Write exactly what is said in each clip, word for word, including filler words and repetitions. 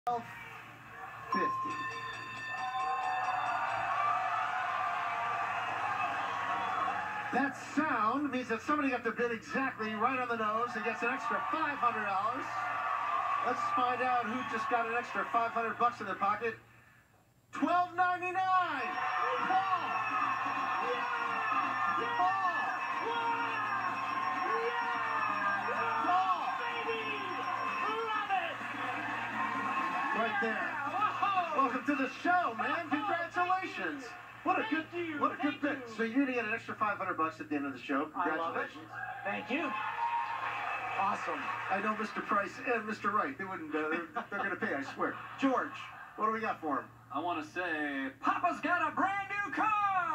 twelve fifty. That sound means that somebody got their bid exactly right on the nose and gets an extra five hundred dollars. Let's find out who just got an extra five hundred bucks in their pocket. twelve ninety-nine. Paul. Yeah. Paul. Yeah. Paul. Baby. Love it. Right there. Whoa. Welcome to the show, man. Congratulations. What a good, what a good pick. So you're gonna get an extra five hundred bucks at the end of the show. Congratulations. Thank you. Awesome. I know Mister Price and Mister Wright. They wouldn't. Uh, they're, they're gonna pay. I swear. George, what do we got for him? I want to say, Papa's got a brand new car.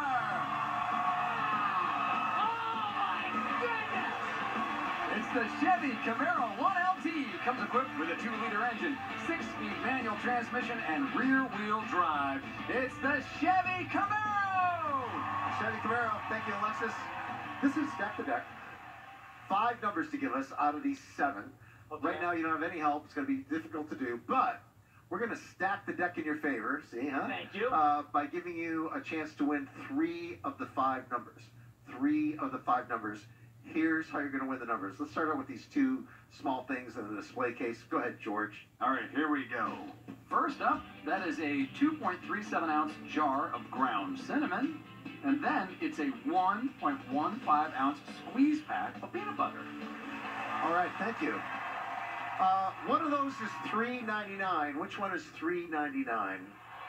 Oh my goodness! It's the Chevy Camaro one L T. Comes equipped with a two liter engine, six-speed manual transmission, and rear-wheel drive. It's the Chevy Camaro! Chevy Camaro. Thank you, Alexis. This is Stack the Deck. Five numbers to give us out of these seven. Okay. Right now, you don't have any help. It's going to be difficult to do, but we're going to stack the deck in your favor. See, huh? Thank you. Uh, by giving you a chance to win three of the five numbers. Three of the five numbers. Here's how you're going to win the numbers. Let's start out with these two small things in the display case. Go ahead, George. All right, here we go. First up, that is a two point three seven ounce jar of ground cinnamon. And then it's a one point one five ounce squeeze pack of peanut butter. All right, thank you. Uh, one of those is three ninety-nine. Which one is three ninety-nine?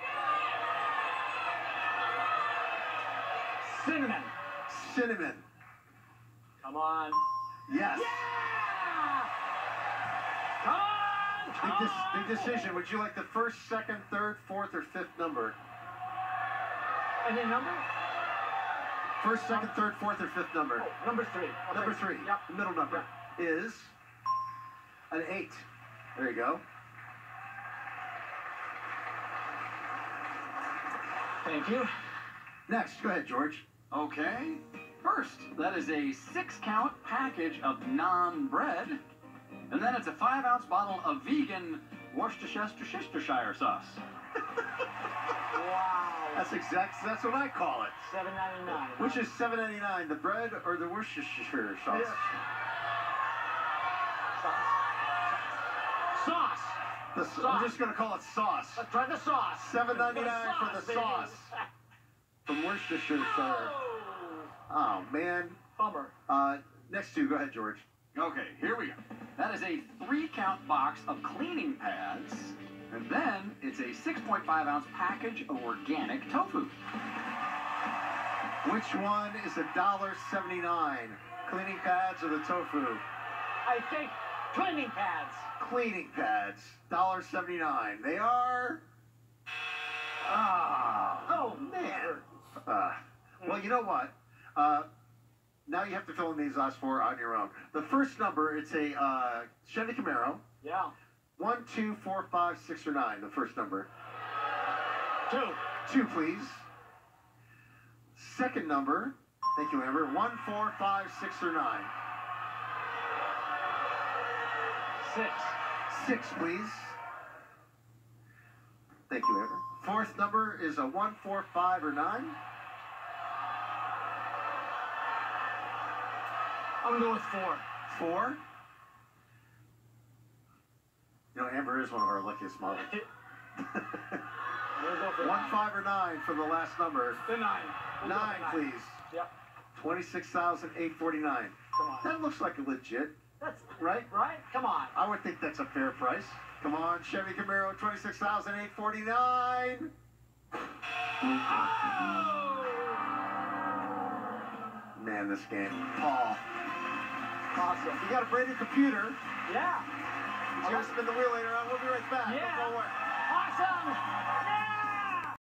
Cinnamon. Cinnamon. Come on. Yes. Yeah! Come on! Come Big, dis- on! big decision. Would you like the first, second, third, fourth, or fifth number? Any number? First, second, third, fourth, or fifth number? Oh, number three. Okay. Number three. Yep. The middle number is an eight. There you go. Thank you. Next, go ahead, George. Okay. First, that is a six-count package of naan bread. And then it's a five ounce bottle of vegan Worcestershire sauce. Wow. That's exact. That's what I call it. seven ninety-nine. Which is seven ninety-nine, the bread or the Worcestershire sauce? Yeah. Sauce. The, Sauce. I'm just going to call it sauce. Let's try the sauce. seven ninety-nine for the baby. sauce from Worcestershire. Oh. Oh, man. Bummer. Uh, next two, go ahead, George. Okay, here we go. That is a three-count box of cleaning pads. And then it's a six point five ounce package of organic tofu. Which one is a dollar seventy-nine? Cleaning pads or the tofu? I think cleaning pads. Cleaning pads, one seventy-nine. They are. Ah. Oh, man. Uh, well, you know what? Uh, now you have to fill in these last four on your own. The first number, it's a uh, Chevy Camaro. Yeah. One, two, four, five, six, or nine. The first number. Two. Two, please. Second number. Thank you, Amber. One, four, five, six, or nine. Six. Six, please. Thank you, Amber. Fourth number is a one, four, five, or nine. I'm going to go with four. Four. You know, Amber is one of our luckiest models. We'll go for One, nine. five, or nine for the last number. The nine. We'll go for Nine, please. Yep. Twenty-six thousand eight forty-nine. Come on. That looks like a legit, That's right? right. Come on. I would think that's a fair price. Come on, Chevy Camaro, twenty-six thousand eight forty-nine. Oh! Man, this game. Paul. Awesome. You got a brand new computer. Yeah. He's going to spin the wheel later on. We'll be right back. Yeah. Don't go away. Awesome. Yeah.